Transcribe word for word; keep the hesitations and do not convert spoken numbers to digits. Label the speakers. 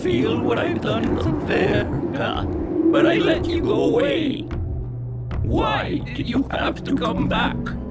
Speaker 1: feel what I've done was unfair, Ghat, but I let you go away. Why did you have to come back?